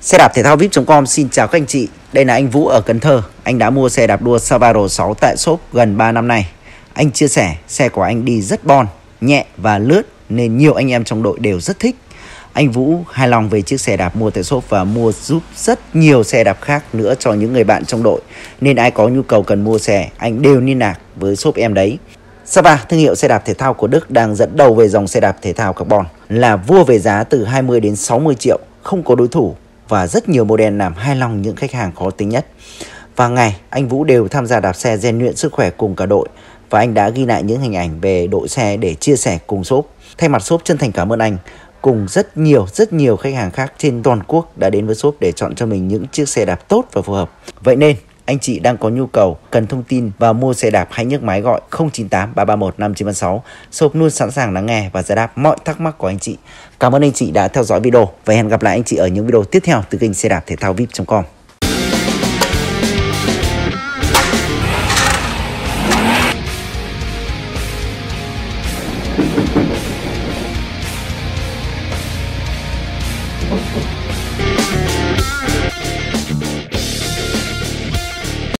Xe đạp thể thao VIP.com xin chào các anh chị. Đây là anh Vũ ở Cần Thơ. Anh đã mua xe đạp đua Savaro 6 tại shop gần 3 năm nay. Anh chia sẻ xe của anh đi rất bon, nhẹ và lướt nên nhiều anh em trong đội đều rất thích. Anh Vũ hài lòng về chiếc xe đạp mua tại shop và mua giúp rất nhiều xe đạp khác nữa cho những người bạn trong đội. Nên ai có nhu cầu cần mua xe, anh đều liên lạc với shop em đấy. Sava, thương hiệu xe đạp thể thao của Đức, đang dẫn đầu về dòng xe đạp thể thao carbon, là vua về giá từ 20 đến 60 triệu, không có đối thủ và rất nhiều model làm hài lòng những khách hàng khó tính nhất. Và ngày anh Vũ đều tham gia đạp xe rèn luyện sức khỏe cùng cả đội, và anh đã ghi lại những hình ảnh về đội xe để chia sẻ cùng shop. Thay mặt shop chân thành cảm ơn anh cùng rất nhiều khách hàng khác trên toàn quốc đã đến với shop để chọn cho mình những chiếc xe đạp tốt và phù hợp. Vậy nên anh chị đang có nhu cầu cần thông tin và mua xe đạp, hãy nhấc máy gọi 098 331 5936. Shop luôn sẵn sàng lắng nghe và giải đáp mọi thắc mắc của anh chị. Cảm ơn anh chị đã theo dõi video và hẹn gặp lại anh chị ở những video tiếp theo từ kênh xe đạp thể thao VIP.com.